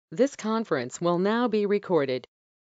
This conference will now be recorded.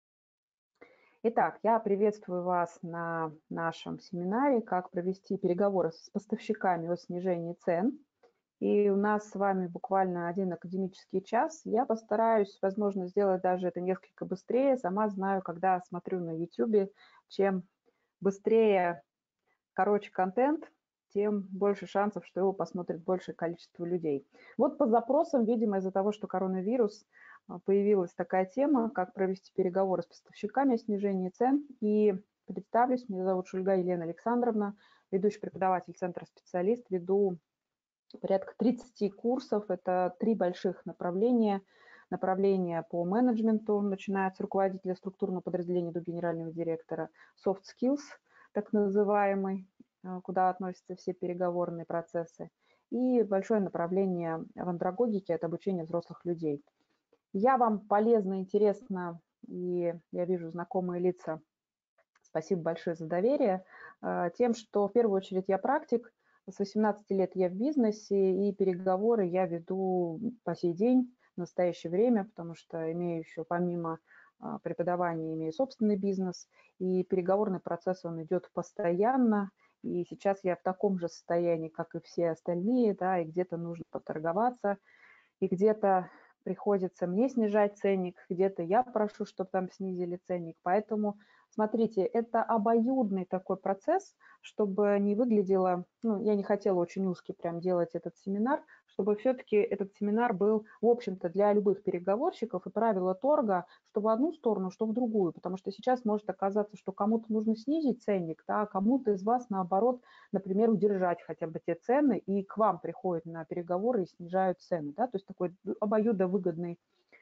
Итак, я приветствую вас на нашем семинаре «Как провести переговоры с поставщиками о снижении цен». И у нас с вами буквально один академический час. Я постараюсь, возможно, сделать даже это несколько быстрее. Сама знаю, когда смотрю на YouTube, чем быстрее, короче контент, тем больше шансов, что его посмотрит большее количество людей. Вот по запросам, видимо, из-за того, что коронавирус, появилась такая тема, как провести переговоры с поставщиками о снижении цен. И представлюсь, меня зовут Шульга Елена Александровна, ведущий преподаватель Центра «Специалист», веду порядка 30 курсов, это 3 больших направления. Направление по менеджменту, начиная с руководителя структурного подразделения до генерального директора, soft skills, так называемый, куда относятся все переговорные процессы, и большое направление в андрогогике – это обучение взрослых людей. Я вам полезна, интересна, и я вижу знакомые лица. Спасибо большое за доверие. Тем, что в первую очередь я практик, с 18 лет я в бизнесе, и переговоры я веду по сей день, в настоящее время, потому что имею еще помимо преподавания, имею собственный бизнес, и переговорный процесс, он идет постоянно, и сейчас я в таком же состоянии, как и все остальные, да, и где-то нужно поторговаться, и где-то приходится мне снижать ценник, где-то я прошу, чтобы там снизили ценник. Поэтому, смотрите, это обоюдный такой процесс, чтобы не выглядело, ну, я не хотела очень узкий прям делать этот семинар, чтобы все-таки этот семинар был, в общем-то, для любых переговорщиков и правила торга, что в одну сторону, что в другую, потому что сейчас может оказаться, что кому-то нужно снизить ценник, да, а кому-то из вас, наоборот, например, удержать хотя бы те цены, и к вам приходят на переговоры и снижают цены. Да? То есть такой обоюдовыгодный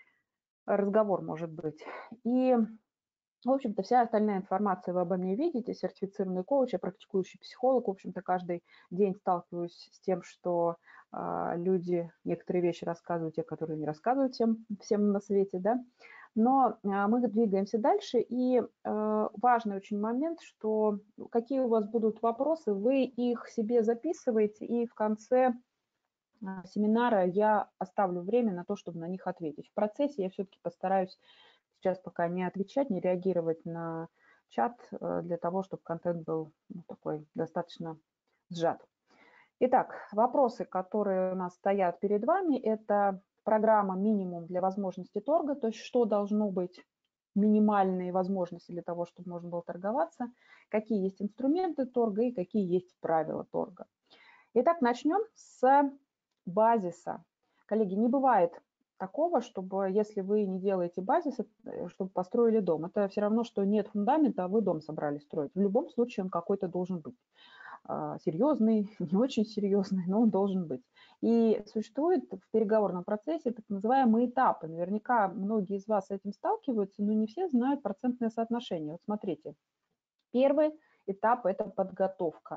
разговор может быть. И, в общем-то, вся остальная информация вы обо мне видите. Сертифицированный коуч, я практикующий психолог. В общем-то, каждый день сталкиваюсь с тем, что люди некоторые вещи рассказывают, те, которые не рассказывают всем на свете. Да? Но мы двигаемся дальше, и важный очень момент, что какие у вас будут вопросы, вы их себе записываете, и в конце семинара я оставлю время на то, чтобы на них ответить. В процессе я все-таки постараюсь сейчас пока не отвечать, не реагировать на чат для того, чтобы контент был такой достаточно сжат. Итак, вопросы, которые у нас стоят перед вами, это программа «Минимум для возможности торга», то есть что должно быть минимальные возможности для того, чтобы можно было торговаться, какие есть инструменты торга и какие есть правила торга. Итак, начнем с базиса. Коллеги, не бывает такого, чтобы если вы не делаете базис, чтобы построили дом. Это все равно, что нет фундамента, а вы дом собрались строить. В любом случае он какой-то должен быть. Серьезный, не очень серьезный, но он должен быть. И существует в переговорном процессе так называемые этапы. Наверняка многие из вас с этим сталкиваются, но не все знают процентное соотношение. Вот смотрите, первый этап – это подготовка.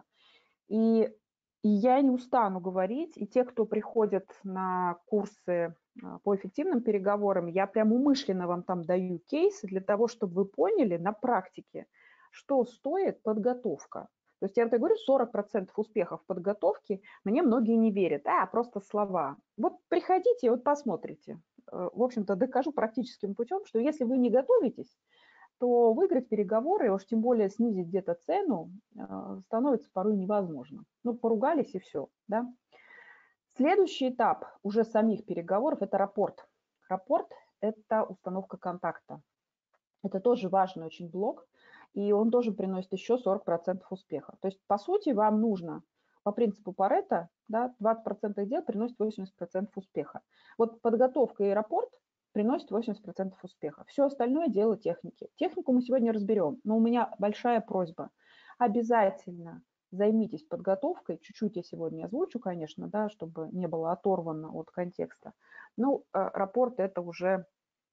И я не устану говорить, и те, кто приходят на курсы по эффективным переговорам, я прям умышленно вам там даю кейсы для того, чтобы вы поняли на практике, что стоит подготовка. То есть я вот говорю, 40% успеха в подготовке, мне многие не верят, просто слова. Вот приходите, вот посмотрите. В общем-то, докажу практическим путем, что если вы не готовитесь, то выиграть переговоры, уж тем более снизить где-то цену, становится порой невозможно. Ну, поругались и все, да. Следующий этап уже самих переговоров – это рапорт. Рапорт – это установка контакта. Это тоже важный очень блок, и он тоже приносит еще 40% успеха. То есть, по сути, вам нужно по принципу Парето, да, 20% дел приносит 80% успеха. Вот подготовка и рапорт приносит 80% успеха. Все остальное дело техники. Технику мы сегодня разберем, но у меня большая просьба. Обязательно займитесь подготовкой. Чуть-чуть я сегодня озвучу, конечно, да, чтобы не было оторвано от контекста. Ну, рапорт – это уже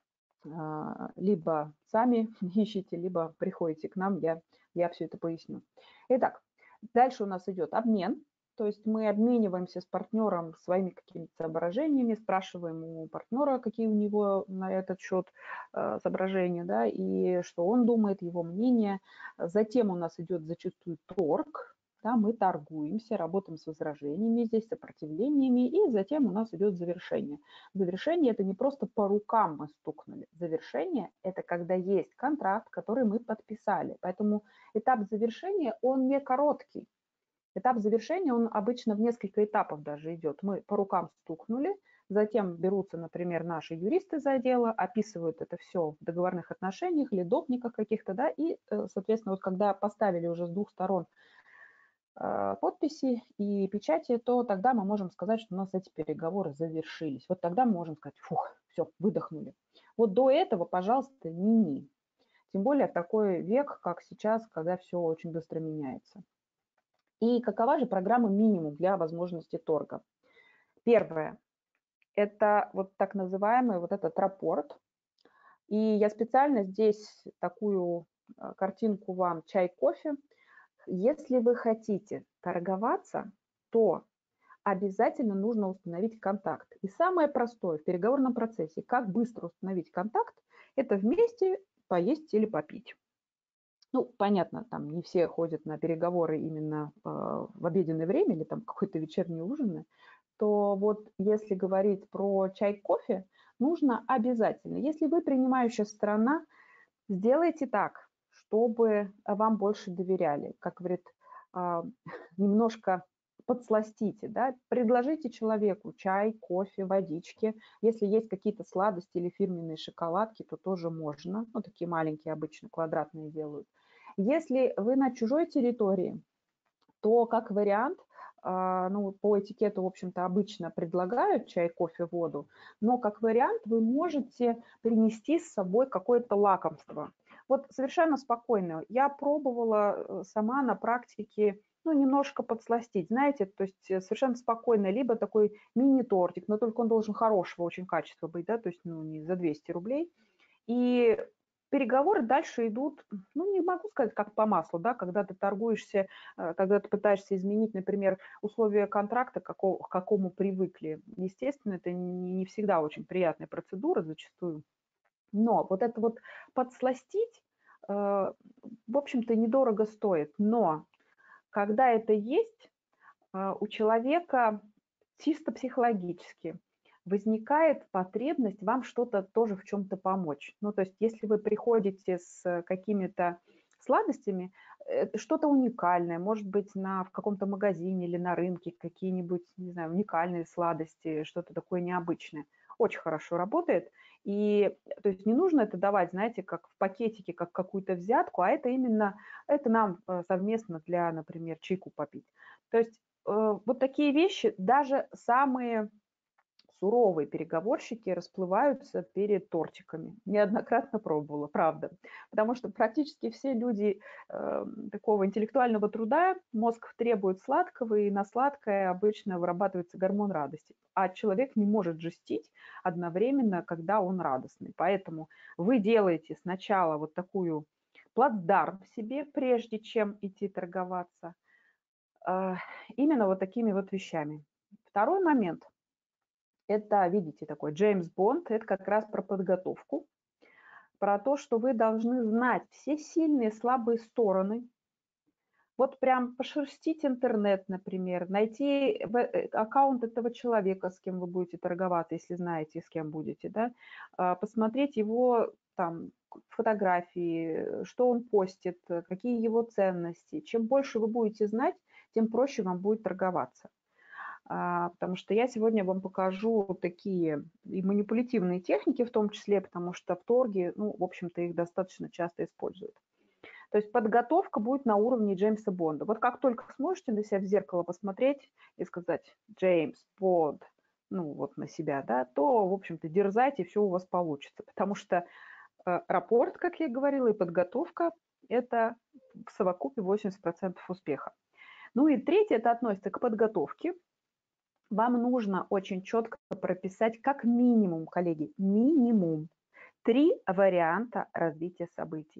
либо сами ищите, либо приходите к нам, я все это поясню. Итак, дальше у нас идет обмен, то есть мы обмениваемся с партнером своими какими-то соображениями, спрашиваем у партнера, какие у него на этот счет соображения, да, и что он думает, его мнение. Затем у нас идет зачастую торг, да, мы торгуемся, работаем с возражениями здесь, сопротивлениями, и затем у нас идет завершение. Завершение – это не просто по рукам мы стукнули. Завершение – это когда есть контракт, который мы подписали. Поэтому этап завершения, он не короткий. Этап завершения, он обычно в несколько этапов даже идет. Мы по рукам стукнули, затем берутся, например, наши юристы за дело, описывают это все в договорных отношениях или допниках каких-то, да, и, соответственно, вот когда поставили уже с двух сторон подписи и печати, то тогда мы можем сказать, что у нас эти переговоры завершились. Вот тогда мы можем сказать, фух, все, выдохнули. Вот до этого, пожалуйста, ни-ни. Тем более в такой век, как сейчас, когда все очень быстро меняется. И какова же программа минимум для возможности торга? Первое – это вот так называемый вот этот рапорт. И я специально здесь такую картинку вам чай-кофе. Если вы хотите торговаться, то обязательно нужно установить контакт. И самое простое в переговорном процессе, как быстро установить контакт, это вместе поесть или попить. Ну, понятно, там не все ходят на переговоры именно в обеденное время или там какой-то вечерний ужин, то вот если говорить про чай-кофе, нужно обязательно. Если вы принимающая сторона, сделайте так, чтобы вам больше доверяли. Как говорит, немножко подсластите, да, предложите человеку чай, кофе, водички. Если есть какие-то сладости или фирменные шоколадки, то тоже можно. Ну, такие маленькие обычно, квадратные делают. Если вы на чужой территории, то как вариант, ну, по этикету, в общем-то, обычно предлагают чай, кофе, воду, но как вариант вы можете принести с собой какое-то лакомство. Вот совершенно спокойно. Я пробовала сама на практике, ну, немножко подсластить, знаете, то есть совершенно спокойно, либо такой мини-тортик, но только он должен хорошего очень качества быть, да, то есть, ну, не за 200 рублей. И переговоры дальше идут, ну, не могу сказать, как по маслу, да, когда ты торгуешься, когда ты пытаешься изменить, например, условия контракта, к какому привыкли. Естественно, это не всегда очень приятная процедура зачастую, но вот это вот подсластить, в общем-то, недорого стоит. Но когда это есть, у человека чисто психологически возникает потребность вам что-то тоже в чем-то помочь. Ну, то есть если вы приходите с какими-то сладостями, что-то уникальное, может быть, в каком-то магазине или на рынке какие-нибудь, не знаю, уникальные сладости, что-то такое необычное. Очень хорошо работает. И то есть не нужно это давать, знаете, как в пакетике, как какую-то взятку, а это именно, это нам совместно для, например, чайку попить. То есть вот такие вещи, даже самые суровые переговорщики расплываются перед тортиками. Неоднократно пробовала, правда. Потому что практически все люди такого интеллектуального труда, мозг требует сладкого, и на сладкое обычно вырабатывается гормон радости. А человек не может жестить одновременно, когда он радостный. Поэтому вы делаете сначала вот такую плацдарм себе, прежде чем идти торговаться, именно вот такими вот вещами. Второй момент – это, видите, такой Джеймс Бонд, это как раз про подготовку, про то, что вы должны знать все сильные, слабые стороны. Вот прям пошерстить интернет, например, найти аккаунт этого человека, с кем вы будете торговаться, если знаете, с кем будете, да, посмотреть его там фотографии, что он постит, какие его ценности. Чем больше вы будете знать, тем проще вам будет торговаться. Потому что я сегодня вам покажу такие и манипулятивные техники в том числе, потому что в торге, ну, в общем-то, их достаточно часто используют. То есть подготовка будет на уровне Джеймса Бонда. Вот как только сможете на себя в зеркало посмотреть и сказать «Джеймс Бонд», ну, вот на себя, да, то, в общем-то, дерзайте, все у вас получится. Потому что рапорт, как я говорила, и подготовка – это в совокупе 80% успеха. Ну и третье, это относится к подготовке. Вам нужно очень четко прописать как минимум, коллеги, минимум 3 варианта развития событий.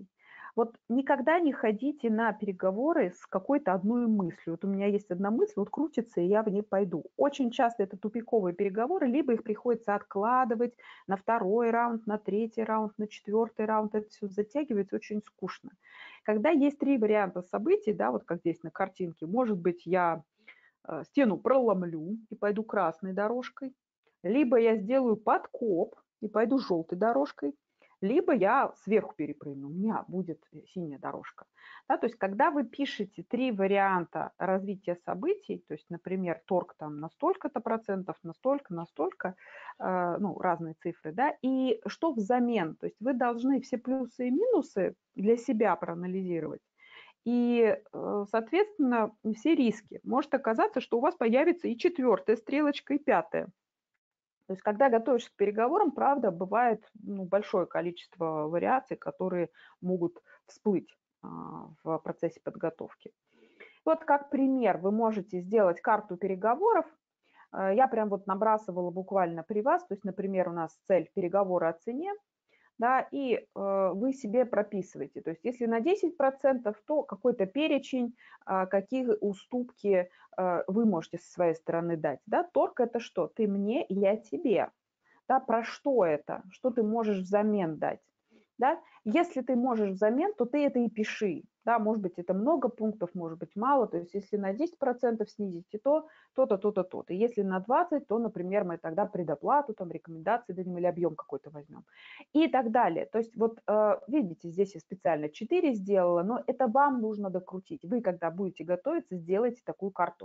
Вот никогда не ходите на переговоры с какой-то одной мыслью. Вот у меня есть одна мысль, вот крутится, и я в ней пойду. Очень часто это тупиковые переговоры, либо их приходится откладывать на второй раунд, на третий раунд, на четвертый раунд. Это все затягивается, очень скучно. Когда есть три варианта событий, да, вот как здесь на картинке, может быть, я стену проломлю и пойду красной дорожкой, либо я сделаю подкоп и пойду желтой дорожкой, либо я сверху перепрыгну, у меня будет синяя дорожка. Да, то есть когда вы пишете три варианта развития событий, то есть, например, торг там на столько-то процентов, настолько, ну, разные цифры, да, и что взамен, то есть вы должны все плюсы и минусы для себя проанализировать, и, соответственно, все риски. Может оказаться, что у вас появится и четвертая стрелочка, и пятая. То есть, когда готовишься к переговорам, правда, бывает большое количество вариаций, которые могут всплыть в процессе подготовки. Вот как пример вы можете сделать карту переговоров. Я прям вот набрасывала буквально при вас. То есть, например, у нас цель переговора о цене, да, и вы себе прописываете. То есть если на 10%, то какой-то перечень, какие уступки вы можете со своей стороны дать. Да. Торг – это что? Ты мне, я тебе. Да, про что это? Что ты можешь взамен дать? Да? Если ты можешь взамен, то ты это и пиши. Да, может быть, это много пунктов, может быть, мало. То есть если на 10% снизите, то то-то, то-то, то-то. Если на 20%, то, например, мы тогда предоплату, там, рекомендации дадим или объем какой-то возьмем. И так далее. То есть вот видите, здесь я специально 4 сделала, но это вам нужно докрутить. Вы, когда будете готовиться, сделайте такую карту.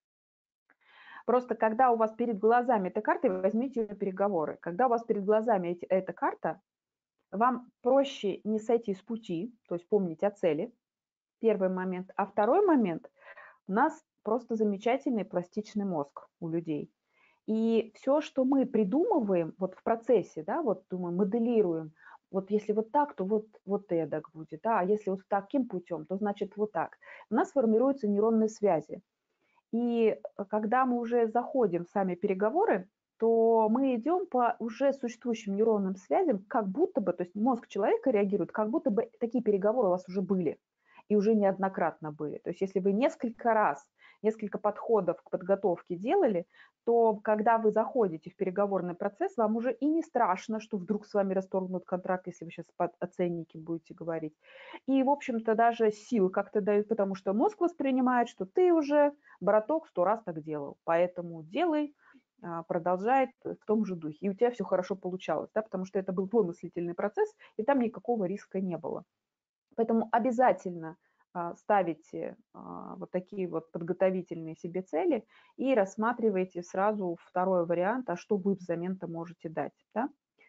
Просто когда у вас перед глазами эта карта, возьмите ее переговоры. Когда у вас перед глазами эта карта, вам проще не сойти с пути, то есть помнить о цели, первый момент. А второй момент, у нас просто замечательный пластичный мозг у людей. И все, что мы придумываем вот в процессе, да, вот думаем, моделируем, вот если вот так, то вот эдак будет, да, а если вот таким путем, то значит вот так. У нас формируются нейронные связи. И когда мы уже заходим в сами переговоры, то мы идем по уже существующим нейронным связям, как будто бы, то есть мозг человека реагирует, как будто бы такие переговоры у вас уже были и уже неоднократно были. То есть если вы несколько раз, несколько подходов к подготовке делали, то когда вы заходите в переговорный процесс, вам уже и не страшно, что вдруг с вами расторгнут контракт, если вы сейчас о ценнике будете говорить. И, в общем-то, даже сил как-то дают, потому что мозг воспринимает, что ты уже, браток, 100 раз так делал, поэтому делай, продолжай в том же духе. И у тебя все хорошо получалось, да, потому что это был твой мыслительный процесс, и там никакого риска не было. Поэтому обязательно ставите вот такие вот подготовительные себе цели и рассматривайте сразу второй вариант, а что вы взамен-то можете дать. Да?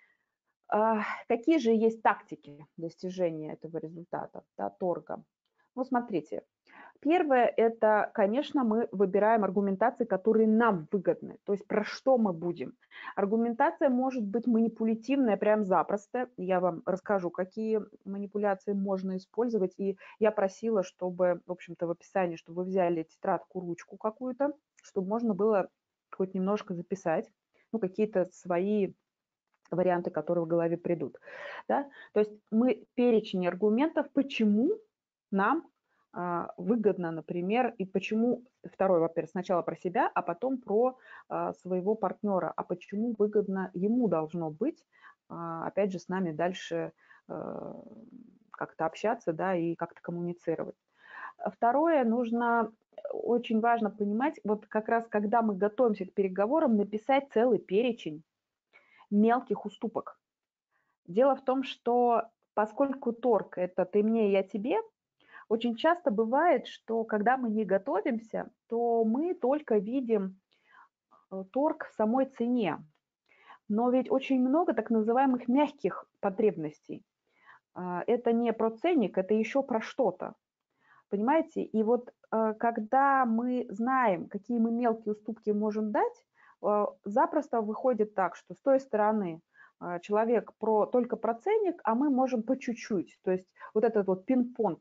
Какие же есть тактики достижения этого результата, да, торга? Ну, смотрите, первое – это, конечно, мы выбираем аргументации, которые нам выгодны, то есть про что мы будем. Аргументация может быть манипулятивная прям запросто. Я вам расскажу, какие манипуляции можно использовать. И я просила, чтобы, в общем-то, в описании, чтобы вы взяли тетрадку, ручку какую-то, чтобы можно было хоть немножко записать, ну, какие-то свои варианты, которые в голове придут. Да? То есть мы перечень аргументов, почему нам выгодно, например, и почему, второй, во-первых, сначала про себя, а потом про своего партнера, а почему выгодно ему должно быть, опять же, с нами дальше как-то общаться, да, и как-то коммуницировать. Второе, нужно, очень важно понимать, вот как раз когда мы готовимся к переговорам, написать целый перечень мелких уступок. Дело в том, что поскольку торг – это ты мне, я тебе, очень часто бывает, что когда мы не готовимся, то мы только видим торг в самой цене. Но ведь очень много так называемых мягких потребностей. Это не про ценник, это еще про что-то. Понимаете? И вот когда мы знаем, какие мы мелкие уступки можем дать, запросто выходит так, что с той стороны человек только про ценник, а мы можем по чуть-чуть. То есть вот этот вот пинг-понг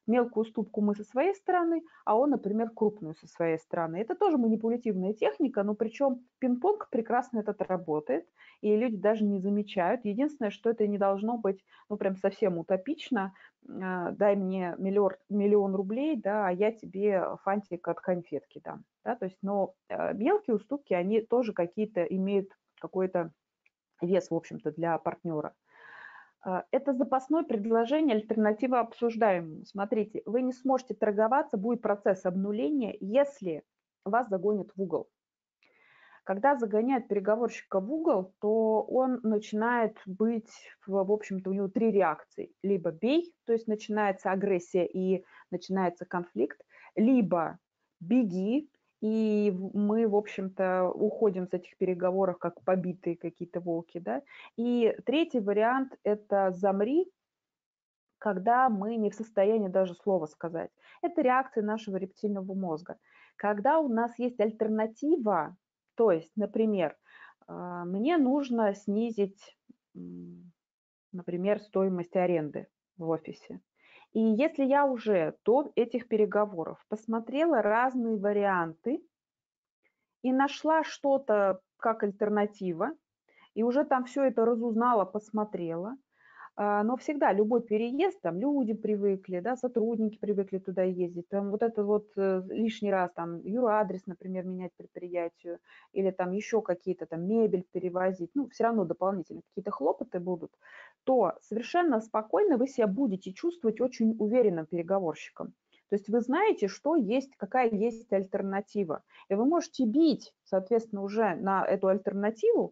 мелкую уступку мы со своей стороны, а он, например, крупную со своей стороны. Это тоже манипулятивная техника, но причем пинг-понг прекрасно этот работает, и люди даже не замечают. Единственное, что это не должно быть, ну, прям совсем утопично. Дай мне миллион рублей, да, а я тебе фантик от конфетки дам. Да, то есть, но мелкие уступки, они тоже какие-то имеют какой-то вес, в общем-то, для партнера. Это запасное предложение, альтернатива обсуждаемому. Смотрите, вы не сможете торговаться, будет процесс обнуления, если вас загонят в угол. Когда загоняют переговорщика в угол, то он начинает быть, в общем-то, у него три реакции. Либо бей, то есть начинается агрессия и начинается конфликт, либо беги, и мы, в общем-то, уходим с этих переговоров как побитые какие-то волки, да. И третий вариант – это замри, когда мы не в состоянии даже слова сказать. Это реакция нашего рептильного мозга. Когда у нас есть альтернатива, то есть, например, мне нужно снизить, например, стоимость аренды в офисе. И если я уже до этих переговоров посмотрела разные варианты и нашла что-то как альтернатива, и уже там все это разузнала, посмотрела, но всегда любой переезд, там люди привыкли, да, сотрудники привыкли туда ездить, там вот это вот лишний раз там юрадрес, например, менять предприятию, или там еще какие-то там мебель перевозить, ну, все равно дополнительно какие-то хлопоты будут, то совершенно спокойно вы себя будете чувствовать очень уверенным переговорщиком. То есть вы знаете, что есть, какая есть альтернатива. И вы можете бить, соответственно, уже на эту альтернативу,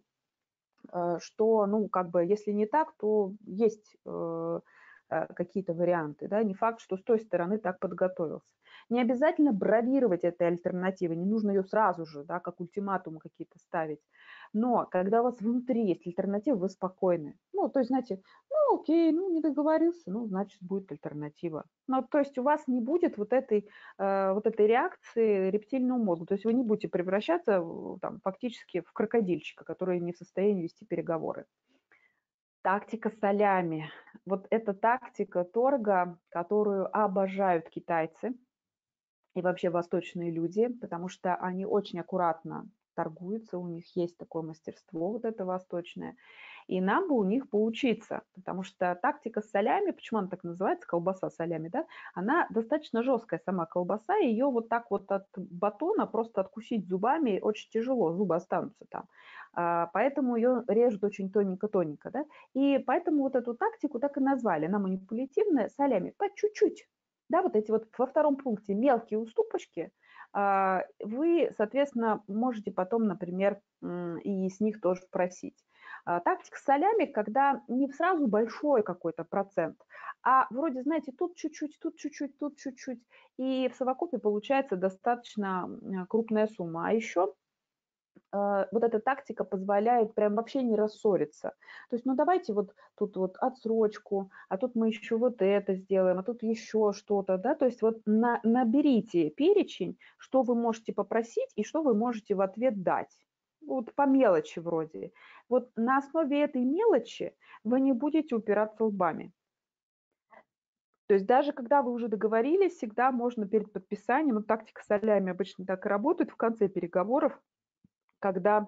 что, ну, как бы, если не так, то есть какие-то варианты, да, не факт, что с той стороны так подготовился. Не обязательно бравировать этой альтернативой, не нужно ее сразу же, да, как ультиматумы какие-то ставить, но когда у вас внутри есть альтернатива, вы спокойны. Ну, то есть, знаете, ну, окей, ну, не договорился, ну, значит, будет альтернатива. Ну, то есть у вас не будет вот этой реакции рептильного мозга, то есть вы не будете превращаться там, фактически в крокодильчика, который не в состоянии вести переговоры. Тактика салями. Вот это тактика торга, которую обожают китайцы и вообще восточные люди, потому что они очень аккуратно торгуются, у них есть такое мастерство вот это восточное. И нам бы у них поучиться, потому что тактика с солями, почему она так называется, колбаса с солями, да, она достаточно жесткая сама колбаса, ее вот так вот от батона просто откусить зубами очень тяжело, зубы останутся там. Поэтому ее режут очень тоненько-тоненько, да, и поэтому вот эту тактику так и назвали, она манипулятивная, солями, по чуть-чуть. Да, вот эти вот во втором пункте мелкие уступочки, вы, соответственно, можете потом, например, и с них тоже просить. Тактика с солями, когда не сразу большой какой-то процент, а вроде, знаете, тут чуть-чуть, тут чуть-чуть, тут чуть-чуть, и в совокупе получается достаточно крупная сумма. А еще вот эта тактика позволяет прям вообще не рассориться. То есть, ну давайте вот тут вот отсрочку, а тут мы еще вот это сделаем, а тут еще что-то, да, то есть вот наберите перечень, что вы можете попросить и что вы можете в ответ дать. Вот по мелочи вроде. Вот на основе этой мелочи вы не будете упираться лбами. То есть даже когда вы уже договорились, всегда можно перед подписанием, ну, тактика солями обычно так и работает в конце переговоров, когда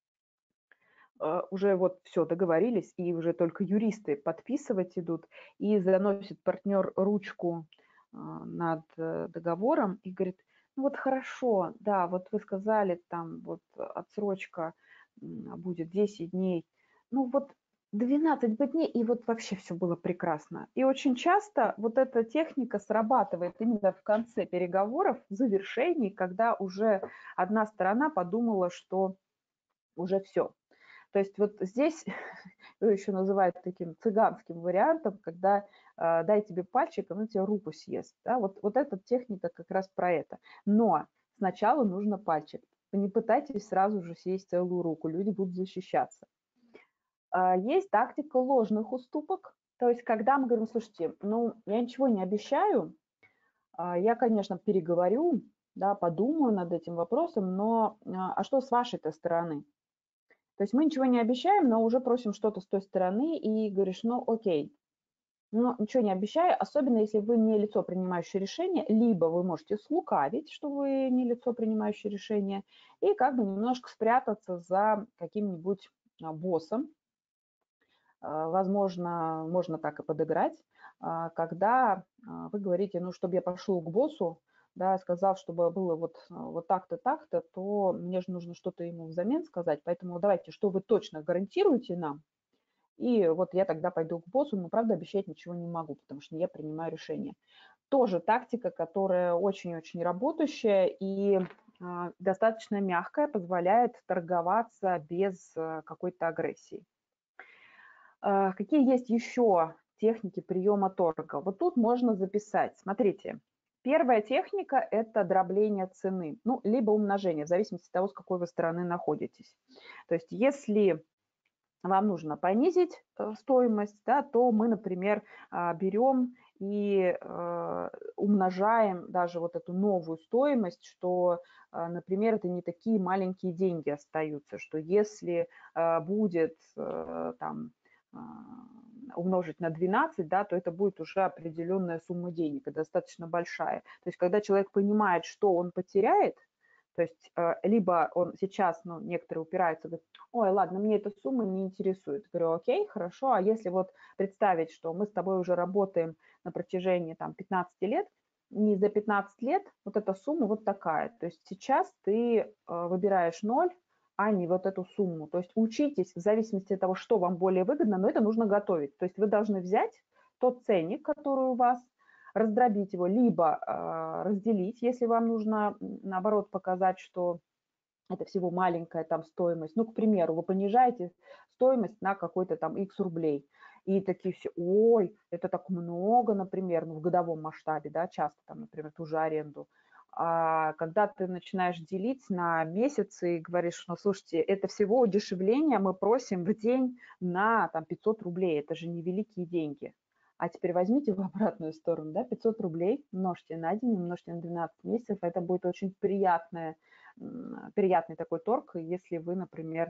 уже вот все договорились, и уже только юристы подписывать идут, и заносит партнер ручку над договором и говорит, ну вот хорошо, да, вот вы сказали, там вот отсрочка будет 10 дней, ну вот 12 бы дней, и вот вообще все было прекрасно. И очень часто вот эта техника срабатывает именно в конце переговоров, в завершении, когда уже одна сторона подумала, что уже все. То есть вот здесь еще называют таким цыганским вариантом, когда дай тебе пальчик, он тебе руку съест. Да? Вот эта техника как раз про это. Но сначала нужно пальчик. Вы не пытайтесь сразу же съесть целую руку, люди будут защищаться. Есть тактика ложных уступок. То есть когда мы говорим, слушайте, ну я ничего не обещаю, я, конечно, переговорю, да, подумаю над этим вопросом, но а что с вашей-то стороны? То есть мы ничего не обещаем, но уже просим что-то с той стороны и говоришь, ну окей, но ничего не обещаю, особенно если вы не лицо, принимающее решение, либо вы можете слукавить, что вы не лицо, принимающее решение, и как бы немножко спрятаться за каким-нибудь боссом. Возможно, можно так и подыграть, когда вы говорите, ну, чтобы я пошел к боссу, да, сказал, чтобы было вот так-то, так-то, то мне же нужно что-то ему взамен сказать, поэтому давайте, что вы точно гарантируете нам, и вот я тогда пойду к боссу, но, правда, обещать ничего не могу, потому что я принимаю решение. Тоже тактика, которая очень-очень работающая и достаточно мягкая, позволяет торговаться без какой-то агрессии. Какие есть еще техники приема торга? Вот тут можно записать. Смотрите, первая техника – это дробление цены, ну, либо умножение, в зависимости от того, с какой вы стороны находитесь. То есть если вам нужно понизить стоимость, да, то мы, например, берем и умножаем даже вот эту новую стоимость, что, например, это не такие маленькие деньги остаются, что если будет там умножить на 12, да, то это будет уже определенная сумма денег, и достаточно большая. То есть когда человек понимает, что он потеряет, то есть либо он сейчас, ну, некоторые упираются, говорят, ой, ладно, мне эта сумма не интересует. Говорю, окей, хорошо, а если вот представить, что мы с тобой уже работаем на протяжении там 15 лет, не за 15 лет вот эта сумма вот такая. То есть сейчас ты выбираешь 0, а не вот эту сумму. То есть учитесь в зависимости от того, что вам более выгодно, но это нужно готовить. То есть вы должны взять тот ценник, который у вас, раздробить его, либо разделить, если вам нужно, наоборот, показать, что это всего маленькая там стоимость. Ну, к примеру, вы понижаете стоимость на какой-то там X рублей. И такие все, ой, это так много, например, ну, в годовом масштабе, да, часто там, например, ту же аренду. А когда ты начинаешь делить на месяцы и говоришь, ну, слушайте, это всего удешевление мы просим в день на там 500 рублей, это же невеликие деньги. А теперь возьмите в обратную сторону, да, 500 рублей умножьте на день, умножьте на 12 месяцев, это будет очень приятный такой торг, если вы, например,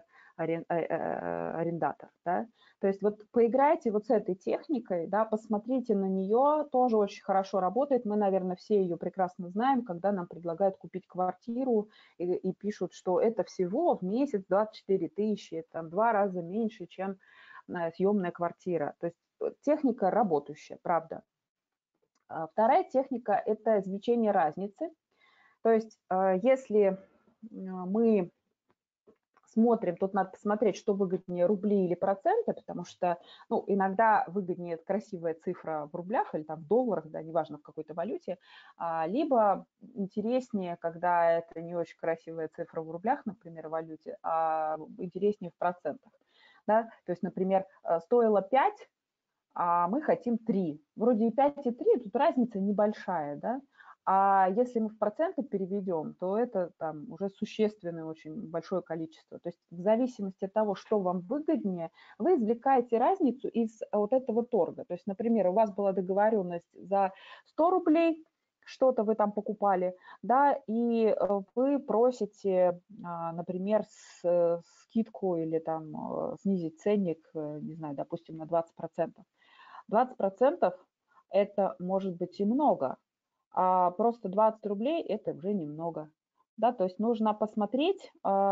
арендатор, да. То есть вот поиграйте вот с этой техникой, да, посмотрите на нее, тоже очень хорошо работает. Мы, наверное, все ее прекрасно знаем, когда нам предлагают купить квартиру и пишут, что это всего в месяц 24 тысячи, это в 2 раза меньше, чем съемная квартира. То есть техника работающая, правда. Вторая техника – это извлечение разницы. То есть если мы смотрим, тут надо посмотреть, что выгоднее, рубли или проценты, потому что, ну, иногда выгоднее красивая цифра в рублях или там в долларах, да, неважно в какой-то валюте, либо интереснее, когда это не очень красивая цифра в рублях, например, в валюте, а интереснее в процентах, да, то есть, например, стоило 5, а мы хотим 3. Вроде и 5, и 3, тут разница небольшая, да. А если мы в проценты переведем, то это там уже существенное очень большое количество. То есть в зависимости от того, что вам выгоднее, вы извлекаете разницу из вот этого торга. То есть, например, у вас была договоренность за 100 рублей, что-то вы там покупали, да, и вы просите, например, скидку или там снизить ценник, не знаю, допустим, на 20%. 20% это может быть и много, а просто 20 рублей это уже немного. Да, то есть нужно посмотреть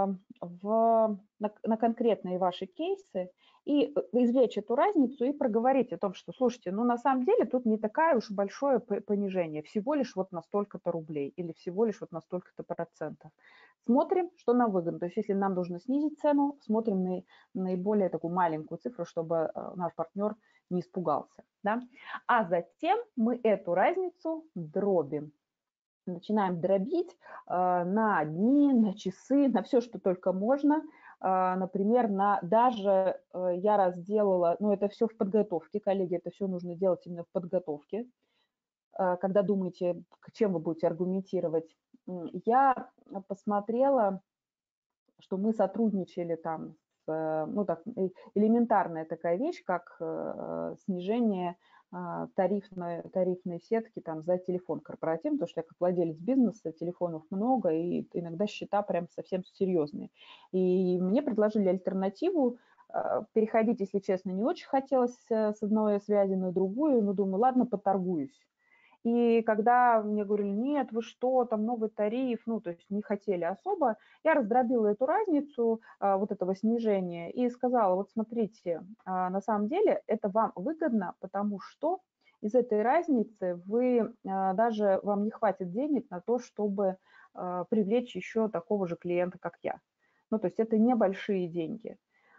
на конкретные ваши кейсы и извлечь эту разницу и проговорить о том, что, слушайте, ну на самом деле тут не такое уж большое понижение, всего лишь вот на столько-то рублей или всего лишь вот на столько-то процентов. Смотрим, что нам выгодно. То есть если нам нужно снизить цену, смотрим на наиболее такую маленькую цифру, чтобы наш партнер не испугался. Да? А затем мы эту разницу дробим. Начинаем дробить на дни, на часы, на все, что только можно. Например, даже я раз делала, ну это все в подготовке, коллеги, это все нужно делать именно в подготовке. Когда думаете, чем вы будете аргументировать, я посмотрела, что мы сотрудничали там, ну так, элементарная такая вещь, как снижение тарифной сетки там за телефон корпоративный, потому что я как владелец бизнеса, телефонов много, и иногда счета прям совсем серьезные. И мне предложили альтернативу переходить, если честно, не очень хотелось с одной связи на другую, но думаю, ладно, поторгуюсь. И когда мне говорили: "Нет, вы что, там новый тариф", ну, то есть не хотели особо, я раздробила эту разницу, вот этого снижения и сказала: "Вот смотрите, на самом деле это вам выгодно, потому что из этой разницы даже вам не хватит денег на то, чтобы, привлечь еще такого же клиента, как я". Ну, то есть это небольшие деньги.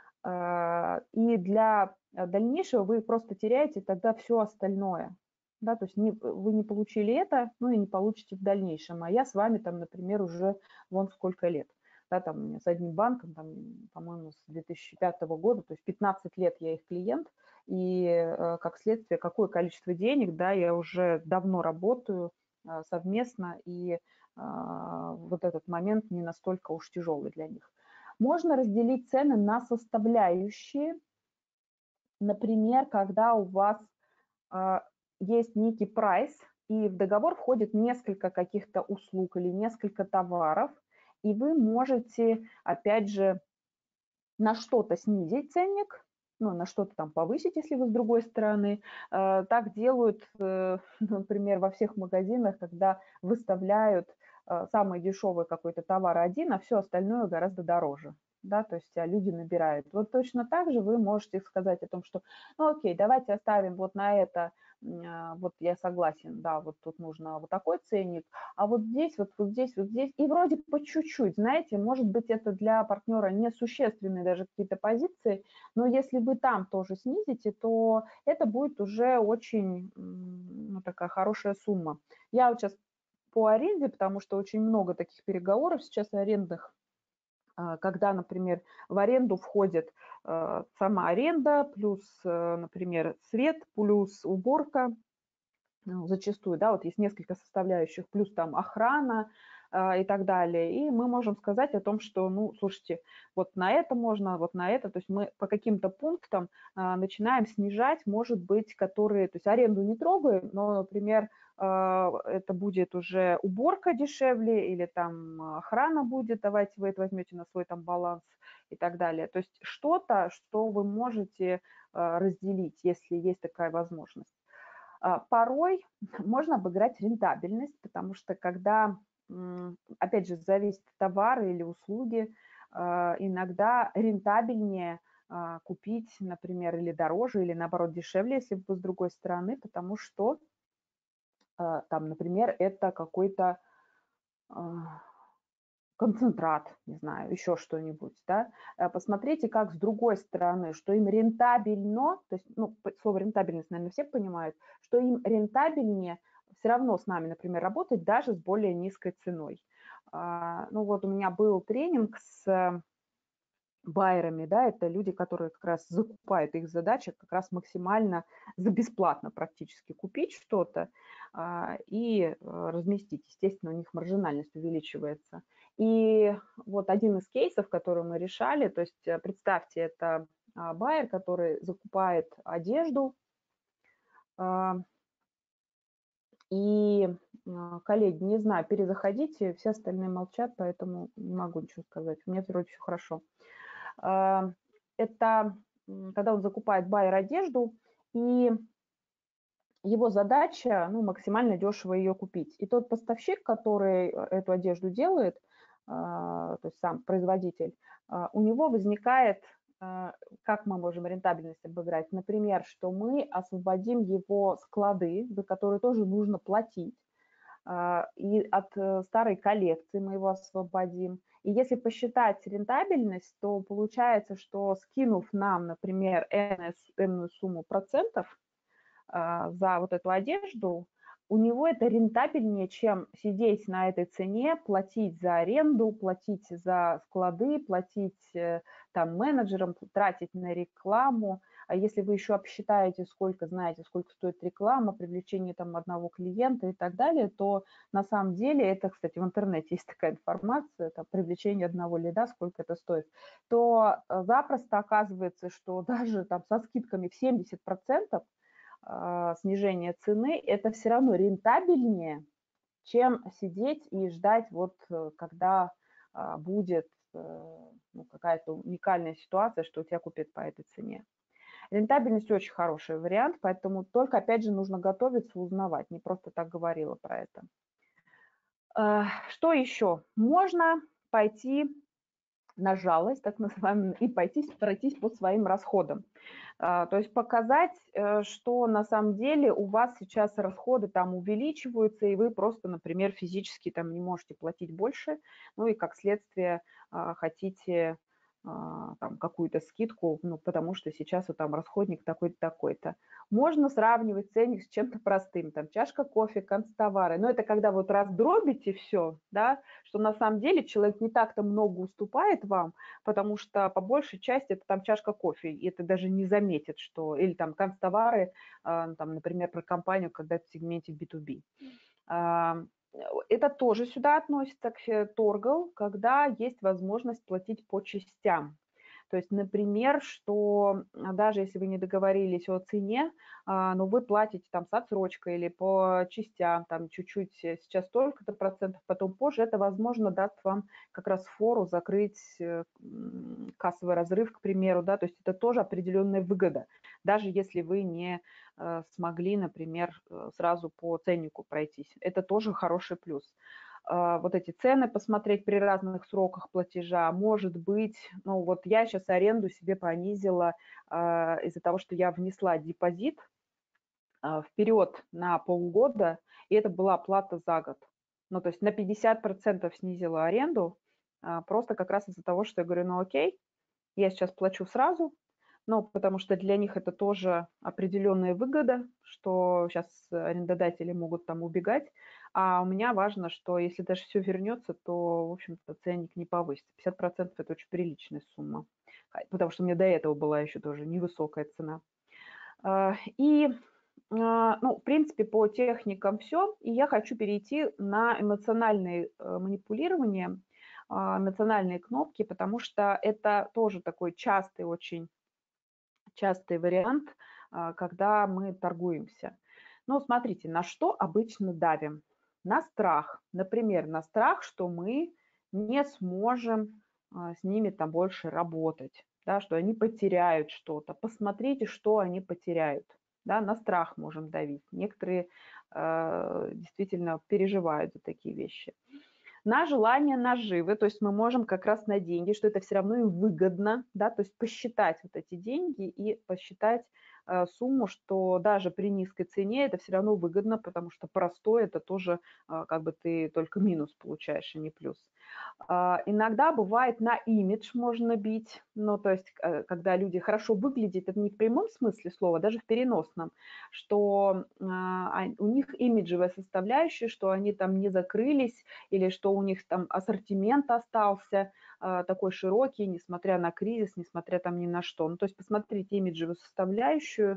И для дальнейшего вы просто теряете тогда все остальное. Да, то есть вы не получили это, ну и не получите в дальнейшем. А я с вами там, например, уже вон сколько лет. Да, там у меня с одним банком, там, по-моему, с 2005 года, то есть 15 лет я их клиент, и как следствие, какое количество денег, да, я уже давно работаю совместно, и вот этот момент не настолько уж тяжелый для них. Можно разделить цены на составляющие. Например, когда у вас есть некий прайс, и в договор входит несколько каких-то услуг или несколько товаров, и вы можете, опять же, на что-то снизить ценник, ну, на что-то там повысить, если вы с другой стороны. Так делают, например, во всех магазинах, когда выставляют самый дешевый какой-то товар один, а все остальное гораздо дороже. Да, то есть люди набирают. Вот точно так же вы можете сказать о том, что, ну окей, давайте оставим вот на это, вот я согласен, да, вот тут нужно вот такой ценник, а вот здесь, вот здесь, вот здесь. И вроде по чуть-чуть, знаете, может быть, это для партнера несущественные даже какие-то позиции, но если вы там тоже снизите, то это будет уже очень ну, такая хорошая сумма. Я вот сейчас по аренде, потому что очень много таких переговоров сейчас арендных, когда, например, в аренду входит сама аренда, плюс, например, свет, плюс уборка, ну, зачастую, да, вот есть несколько составляющих, плюс там охрана и так далее. И мы можем сказать о том, что, ну, слушайте, вот на это можно, вот на это. То есть мы по каким-то пунктам начинаем снижать, может быть, которые, то есть аренду не трогаем, но, например, это будет уже уборка дешевле или там охрана будет, давайте вы это возьмете на свой там баланс и так далее. То есть что-то, что вы можете разделить, если есть такая возможность. Порой можно обыграть рентабельность, потому что когда, опять же, зависит товары или услуги, иногда рентабельнее купить, например, или дороже, или наоборот дешевле, если бы с другой стороны, потому что там, например, это какой-то концентрат, не знаю, еще что-нибудь, да. Посмотрите, как с другой стороны, что им рентабельно, то есть, ну, слово рентабельность, наверное, все понимают, что им рентабельнее все равно с нами, например, работать даже с более низкой ценой. Ну вот у меня был тренинг с байерами, да, это люди, которые как раз закупают, их задача как раз максимально за бесплатно практически купить что-то и разместить. Естественно, у них маржинальность увеличивается. И вот один из кейсов, который мы решали, то есть представьте, это байер, который закупает одежду, и, коллеги, не знаю, перезаходите, все остальные молчат, поэтому не могу ничего сказать. У меня вроде все хорошо. Это когда он закупает байер одежду, и его задача, ну, максимально дешево ее купить. И тот поставщик, который эту одежду делает, то есть сам производитель, у него возникает, как мы можем рентабельность обыграть, например, что мы освободим его склады, за которые тоже нужно платить, и от старой коллекции мы его освободим. И если посчитать рентабельность, то получается, что скинув нам, например, энную сумму процентов за вот эту одежду, у него это рентабельнее, чем сидеть на этой цене, платить за аренду, платить за склады, платить там менеджерам, тратить на рекламу. А если вы еще обсчитаете, сколько, знаете, сколько стоит реклама, привлечение там одного клиента и так далее, то на самом деле, это, кстати, в интернете есть такая информация, это привлечение одного лида, сколько это стоит, то запросто оказывается, что даже там со скидками в 70% снижение цены, это все равно рентабельнее, чем сидеть и ждать, вот когда будет ну, какая-то уникальная ситуация, что у тебя купят по этой цене. Рентабельность очень хороший вариант, поэтому только, опять же, нужно готовиться, узнавать, не просто так говорила про это. Что еще? Можно пойти на жалость, так называемую, и пройтись по своим расходам. То есть показать, что на самом деле у вас сейчас расходы там увеличиваются, и вы просто, например, физически там не можете платить больше, ну и как следствие хотите там какую-то скидку, ну, потому что сейчас вот там расходник такой-то, такой-то. Можно сравнивать ценник с чем-то простым, там чашка кофе, канцтовары, но это когда вот раздробите все, да, что на самом деле человек не так-то много уступает вам, потому что по большей части это там чашка кофе, и это даже не заметит, что, или там канцтовары, там, например, про компанию, когда это в сегменте B2B. Это тоже сюда относится к торгу, когда есть возможность платить по частям. То есть, например, что даже если вы не договорились о цене, но вы платите там с отсрочкой или по частям, там чуть-чуть сейчас столько-то процентов, потом позже, это, возможно, даст вам как раз фору закрыть кассовый разрыв, к примеру, да, то есть это тоже определенная выгода, даже если вы не смогли, например, сразу по ценнику пройтись. Это тоже хороший плюс. Вот эти цены посмотреть при разных сроках платежа. Может быть, ну вот я сейчас аренду себе понизила из-за того, что я внесла депозит вперед на полгода, и это была плата за год. Ну, то есть на 50% снизила аренду, просто как раз из-за того, что я говорю, ну окей, я сейчас плачу сразу, ну, потому что для них это тоже определенная выгода, что сейчас арендодатели могут там убегать, а у меня важно, что если даже все вернется, то, в общем-то, ценник не повысится. 50% это очень приличная сумма, потому что у меня до этого была еще тоже невысокая цена. И, ну, в принципе, по техникам все, и я хочу перейти на эмоциональные манипулирования, эмоциональные кнопки, потому что это тоже такой очень частый вариант, когда мы торгуемся. Ну, смотрите, на что обычно давим? На страх. Например, на страх, что мы не сможем с ними там больше работать, да, что они потеряют что-то. Посмотрите, что они потеряют. Да, на страх можем давить. Некоторые действительно переживают за такие вещи. На желание наживы, то есть мы можем как раз на деньги, что это все равно им выгодно, да, то есть посчитать вот эти деньги и посчитать сумму, что даже при низкой цене это все равно выгодно, потому что простой это тоже как бы ты только минус получаешь, а не плюс. Иногда бывает на имидж можно бить, ну, то есть когда люди хорошо выглядят, это не в прямом смысле слова, даже в переносном, что у них имиджевая составляющая, что они там не закрылись или что у них там ассортимент остался такой широкий, несмотря на кризис, несмотря там ни на что. Ну, то есть посмотрите имиджевую составляющую,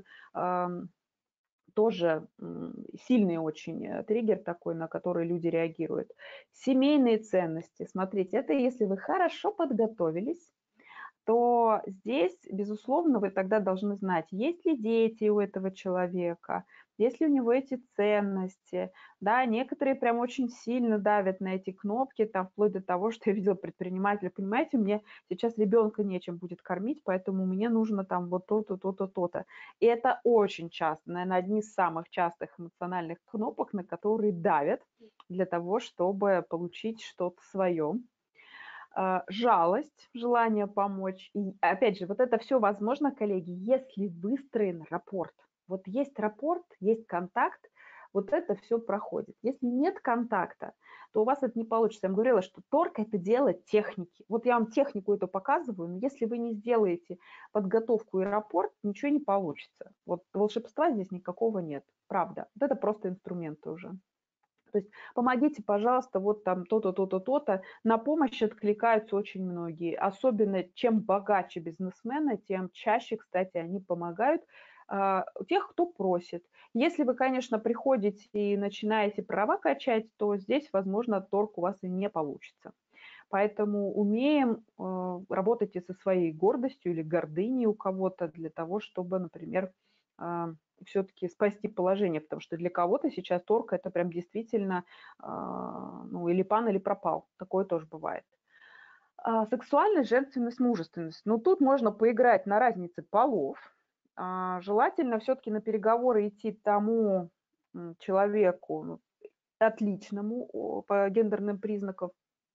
тоже сильный очень триггер такой, на который люди реагируют. Семейные ценности. Смотрите, это если вы хорошо подготовились, то здесь, безусловно, вы тогда должны знать, есть ли дети у этого человека, есть ли у него эти ценности. Да, некоторые прям очень сильно давят на эти кнопки, там, вплоть до того, что я видела предпринимателя, понимаете, мне сейчас ребенка нечем будет кормить, поэтому мне нужно там вот то-то, то-то, то-то. И это очень часто, наверное, одни из самых частых эмоциональных кнопок, на которые давят для того, чтобы получить что-то свое. Жалость, желание помочь. И опять же, вот это все возможно, коллеги, если выстроен рапорт. Вот есть рапорт, есть контакт, вот это все проходит. Если нет контакта, то у вас это не получится. Я вам говорила, что торг – это дело техники. Вот я вам технику эту показываю, но если вы не сделаете подготовку и рапорт, ничего не получится. Вот волшебства здесь никакого нет, правда. Вот это просто инструменты уже. То есть помогите, пожалуйста, вот там то-то, то-то, то-то. На помощь откликаются очень многие. Особенно чем богаче бизнесмены, тем чаще, кстати, они помогают тех, кто просит. Если вы, конечно, приходите и начинаете права качать, то здесь, возможно, торг у вас и не получится. Поэтому умеем, работайте со своей гордостью или гордыней у кого-то для того, чтобы, например, все-таки спасти положение, потому что для кого-то сейчас торг это прям действительно, ну, или пан, или пропал. Такое тоже бывает. Сексуальность, женственность, мужественность. Ну, тут можно поиграть на разнице полов. Желательно все-таки на переговоры идти тому человеку, ну, отличному по гендерным признакам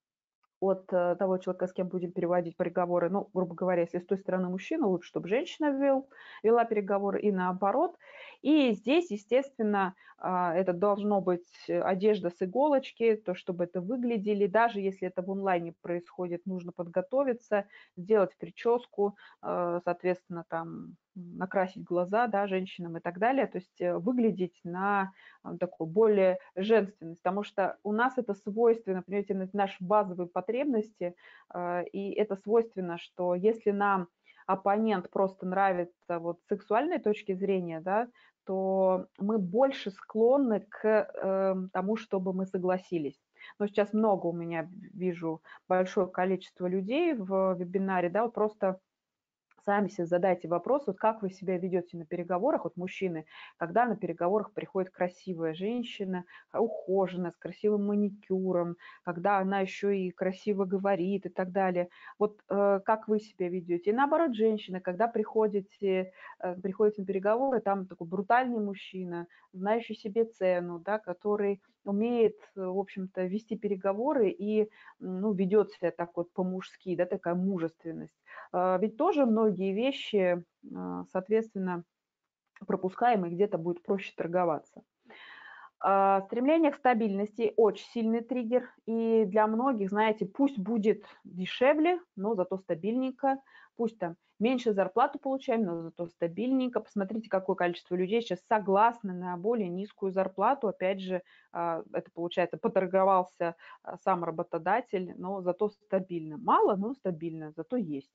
от того человека, с кем будем переводить переговоры. Ну, грубо говоря, если с той стороны мужчина, лучше, чтобы женщина вела переговоры и наоборот. И здесь, естественно, это должно быть одежда с иголочки, то, чтобы это выглядели. Даже если это в онлайне происходит, нужно подготовиться, сделать прическу, соответственно, там накрасить глаза, да, женщинам и так далее. То есть выглядеть на такую более женственность, потому что у нас это свойственно, понимаете, наши базовые потребности, и это свойственно, что если нам оппонент просто нравится вот с сексуальной точки зрения, да, то мы больше склонны к тому, чтобы мы согласились. Но сейчас много у меня вижу большое количество людей в вебинаре, да, вот просто сами себе задайте вопрос, вот как вы себя ведете на переговорах, вот мужчины, когда на переговорах приходит красивая женщина, ухоженная, с красивым маникюром, когда она еще и красиво говорит и так далее. Вот как вы себя ведете? И наоборот, женщины, когда приходите на переговоры, там такой брутальный мужчина, знающий себе цену, да, который умеет, в общем-то, вести переговоры и ну, ведет себя так вот по-мужски, да, такая мужественность. Ведь тоже многие вещи, соответственно, пропускаем, и где-то будет проще торговаться. Стремление к стабильности – очень сильный триггер. И для многих, знаете, пусть будет дешевле, но зато стабильненько. Пусть там меньше зарплату получаем, но зато стабильненько. Посмотрите, какое количество людей сейчас согласны на более низкую зарплату. Опять же, это получается, поторговался сам работодатель, но зато стабильно. Мало, но стабильно, зато есть.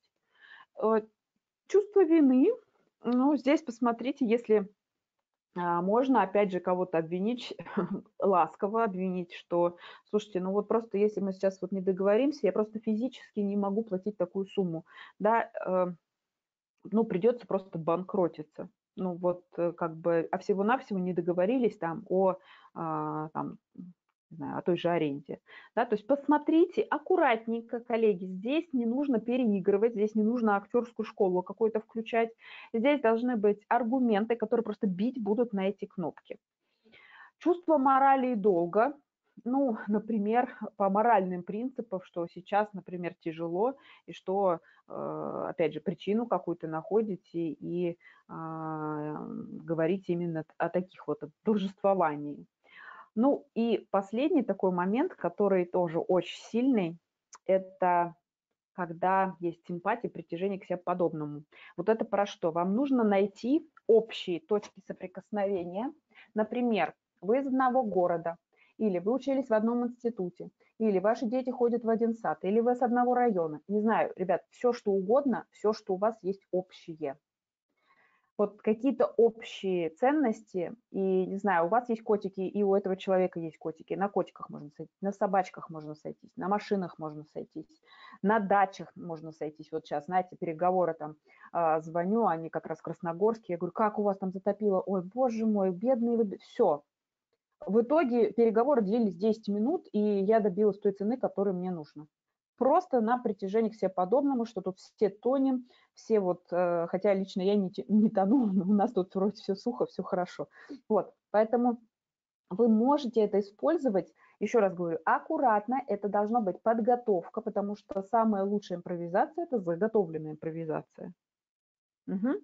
Чувство вины, ну, здесь посмотрите, если можно, опять же, кого-то обвинить, ласково обвинить, что, слушайте, ну вот просто если мы сейчас вот не договоримся, я просто физически не могу платить такую сумму, да, ну, придется просто банкротиться. Ну, вот как бы, а всего-навсего не договорились там там, не знаю, о той же аренде. Да, то есть посмотрите аккуратненько, коллеги, здесь не нужно переигрывать, здесь не нужно актерскую школу какую-то включать. Здесь должны быть аргументы, которые просто бить будут на эти кнопки. Чувство морали и долга. Ну, например, по моральным принципам, что сейчас, например, тяжело, и что, опять же, причину какую-то находите и говорите именно о таких вот должествовании. Ну и последний такой момент, который тоже очень сильный, это когда есть симпатия, притяжение к себе подобному. Вот это про что? Вам нужно найти общие точки соприкосновения. Например, вы из одного города, или вы учились в одном институте, или ваши дети ходят в один сад, или вы с одного района. Не знаю, ребят, все что угодно, все, что у вас есть общее. Вот какие-то общие ценности, и, не знаю, у вас есть котики, и у этого человека есть котики. На котиках можно сойтись, на собачках можно сойтись, на машинах можно сойтись, на дачах можно сойтись. Вот сейчас, знаете, переговоры там, звоню, они как раз красногорские, я говорю, как у вас там затопило? Ой, боже мой, бедные вы. Все. В итоге переговоры длились 10 минут, и я добилась той цены, которая мне нужна. Просто на притяжении к себе подобному, что тут все тонем, все вот, хотя лично я не тону, но у нас тут вроде все сухо, все хорошо. Вот, поэтому вы можете это использовать, еще раз говорю, аккуратно, это должна быть подготовка, потому что самая лучшая импровизация – это заготовленная импровизация. Угу.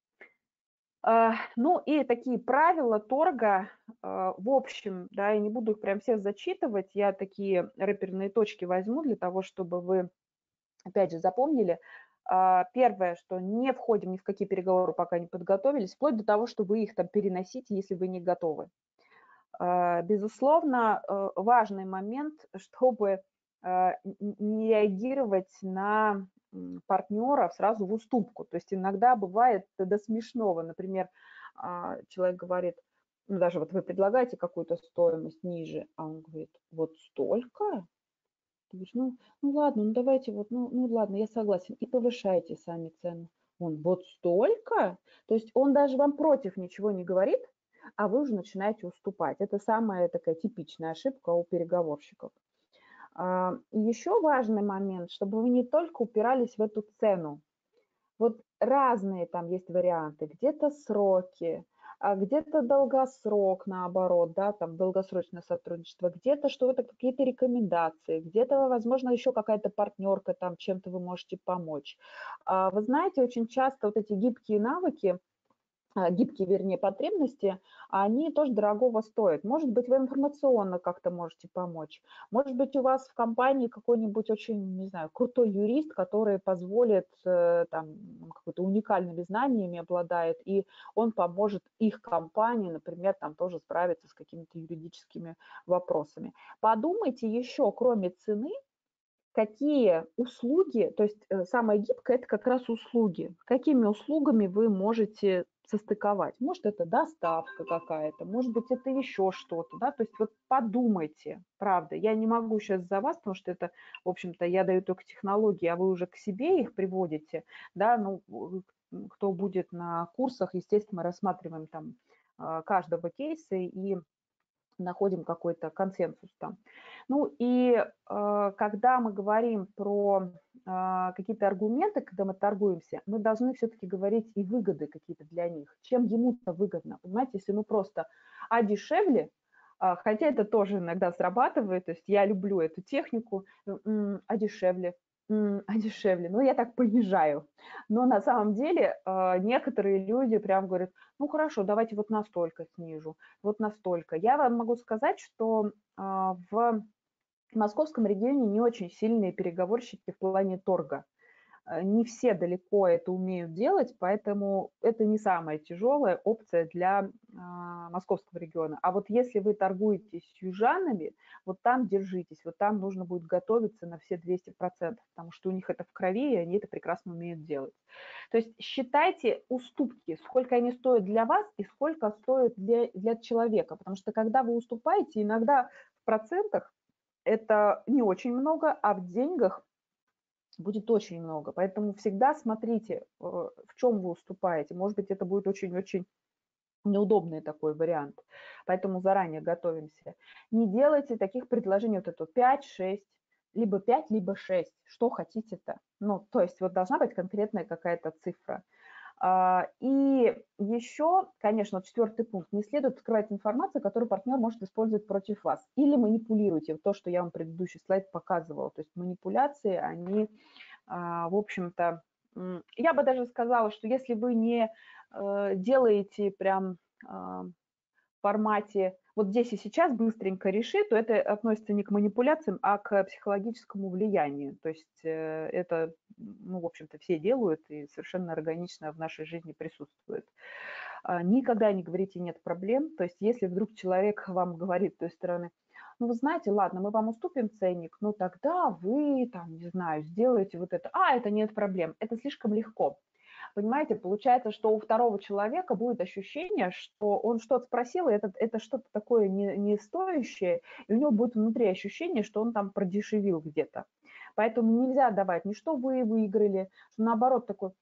Ну и такие правила торга, в общем, да, я не буду их прям всех зачитывать, я такие рэперные точки возьму для того, чтобы вы, опять же, запомнили. Первое, что не входим ни в какие переговоры, пока не подготовились, вплоть до того, что вы их там переносите, если вы не готовы. Безусловно, важный момент, чтобы не реагировать на партнера сразу в уступку. То есть иногда бывает до смешного. Например, человек говорит, ну даже вот вы предлагаете какую-то стоимость ниже, а он говорит, вот столько? Ты говоришь, ну ладно, ну давайте вот, ну ладно, я согласен. И повышаете сами цену. Он, вот столько? То есть он даже вам против ничего не говорит, а вы уже начинаете уступать. Это самая такая типичная ошибка у переговорщиков. И еще важный момент, чтобы вы не только упирались в эту цену. Вот разные там есть варианты, где-то сроки, где-то долгосрок, наоборот, да, там долгосрочное сотрудничество, где-то что-то, какие-то рекомендации, где-то, возможно, еще какая-то партнерка, там чем-то вы можете помочь. Вы знаете, очень часто вот эти гибкие навыки, гибкие, вернее, потребности, они тоже дорогого стоят. Может быть, вы информационно как-то можете помочь. Может быть, у вас в компании какой-нибудь очень, не знаю, крутой юрист, который позволит, там, какой-то уникальными знаниями обладает, и он поможет их компании, например, там тоже справиться с какими-то юридическими вопросами. Подумайте еще, кроме цены, какие услуги, то есть самое гибкое – это как раз услуги. Какими услугами вы можете состыковать? Может, это доставка какая-то, может быть, это еще что-то, да, то есть вот подумайте, правда. Я не могу сейчас за вас, потому что это, в общем-то, я даю только технологии, а вы уже к себе их приводите, да, ну, кто будет на курсах, естественно, мы рассматриваем там каждого кейса и находим какой-то консенсус там. Ну и когда мы говорим про какие-то аргументы, когда мы торгуемся, мы должны все-таки говорить и выгоды какие-то для них. Чем ему-то выгодно? Понимаете, если мы просто дешевле, хотя это тоже иногда срабатывает, то есть я люблю эту технику, дешевле, дешевле, ну я так понижаю. Но на самом деле некоторые люди прям говорят, ну хорошо, давайте вот настолько снижу, вот настолько. Я вам могу сказать, что в московском регионе не очень сильные переговорщики в плане торга. Не все далеко это умеют делать, поэтому это не самая тяжелая опция для московского региона. А вот если вы торгуетесь с южанами, вот там держитесь, вот там нужно будет готовиться на все 200%, потому что у них это в крови, и они это прекрасно умеют делать. То есть считайте уступки, сколько они стоят для вас и сколько стоят для человека, потому что когда вы уступаете, иногда в процентах это не очень много, а в деньгах будет очень много. Поэтому всегда смотрите, в чем вы уступаете. Может быть, это будет очень-очень неудобный такой вариант. Поэтому заранее готовимся. Не делайте таких предложений, вот это 5-6, либо 5, либо 6. Что хотите-то? Ну, то есть вот должна быть конкретная какая-то цифра. И еще, конечно, четвертый пункт. Не следует открывать информацию, которую партнер может использовать против вас. Или манипулируйте. То, что я вам предыдущий слайд показывала. То есть манипуляции, они, в общем-то, я бы даже сказала, что если вы не делаете прям в формате вот здесь и сейчас быстренько реши, то это относится не к манипуляциям, а к психологическому влиянию. То есть это, ну, в общем-то, все делают и совершенно органично в нашей жизни присутствует. Никогда не говорите «нет проблем». То есть если вдруг человек вам говорит с той стороны, ну, вы знаете, ладно, мы вам уступим ценник, но тогда вы, там, не знаю, сделаете вот это. Это нет проблем, это слишком легко. Понимаете, получается, что у второго человека будет ощущение, что он что-то спросил, и это что-то такое не стоящее, и у него будет внутри ощущение, что он там продешевил где-то. Поэтому нельзя давать ни что вы выиграли, что наоборот такой,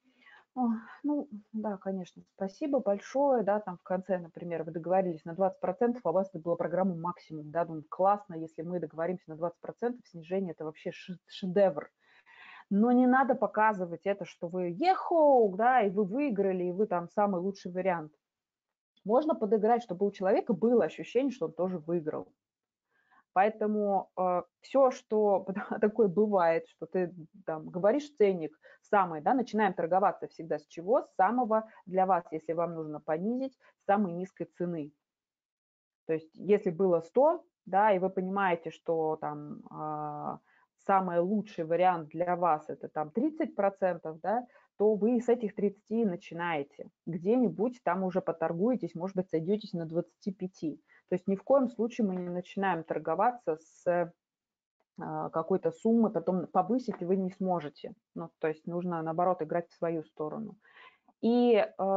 ну, да, конечно, спасибо большое, да, там в конце, например, вы договорились на 20%, а у вас это была программа максимум, да, думаю, классно, если мы договоримся на 20% снижение, это вообще шедевр. Но не надо показывать это, что вы ехоу, да, и вы выиграли, и вы там самый лучший вариант. Можно подыграть, чтобы у человека было ощущение, что он тоже выиграл. Поэтому все, что такое бывает, что ты там говоришь ценник самый, да, начинаем торговаться всегда с чего? С самого для вас, если вам нужно понизить, самой низкой цены. То есть если было 100, да, и вы понимаете, что там самый лучший вариант для вас это там 30%, да, то вы с этих 30 начинаете. Где-нибудь там уже поторгуетесь, может быть, сойдетесь на 25. То есть ни в коем случае мы не начинаем торговаться с какой-то суммы, потом повысить вы не сможете. Ну, то есть нужно, наоборот, играть в свою сторону. И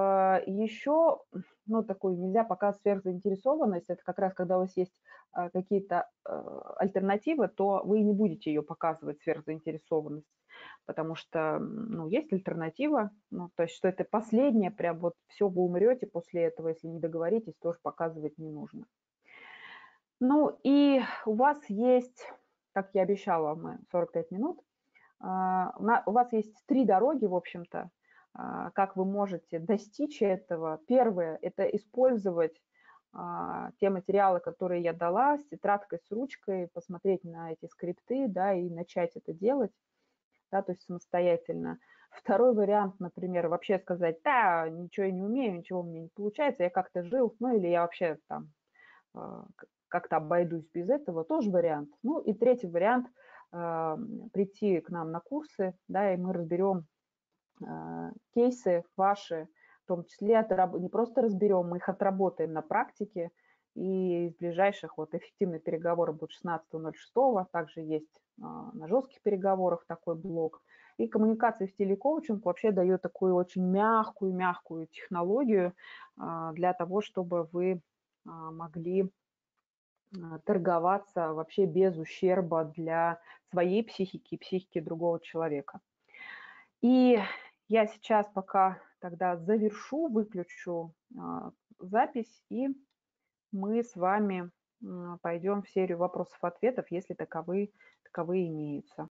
еще, ну, такую нельзя показывать сверхзаинтересованность, это как раз когда у вас есть какие-то альтернативы, то вы не будете ее показывать сверхзаинтересованность, потому что, ну, есть альтернатива, ну, то есть что это последнее, прям вот все, вы умрете после этого, если не договоритесь, тоже показывать не нужно. Ну, и у вас есть как я обещала, мы 45 минут. У вас есть 3 дороги, в общем-то, как вы можете достичь этого. Первое — это использовать те материалы, которые я дала, с тетрадкой, с ручкой, посмотреть на эти скрипты, да, и начать это делать, да, то есть самостоятельно. Второй вариант, например, вообще сказать: "Да, ничего я не умею, ничего у меня не получается, я как-то жил, ну, или я вообще там как-то обойдусь без этого", тоже вариант. Ну и третий вариант, прийти к нам на курсы, да, и мы разберем кейсы ваши, в том числе не просто разберем, мы их отработаем на практике, и из ближайших вот эффективные переговоры будут 16.06, также есть на жестких переговорах такой блок. И коммуникация в стиле коучинг вообще дает такую очень мягкую технологию для того, чтобы вы могли торговаться вообще без ущерба для своей психики и психики другого человека. И я сейчас пока тогда завершу, выключу запись, и мы с вами пойдем в серию вопросов-ответов, если таковые имеются.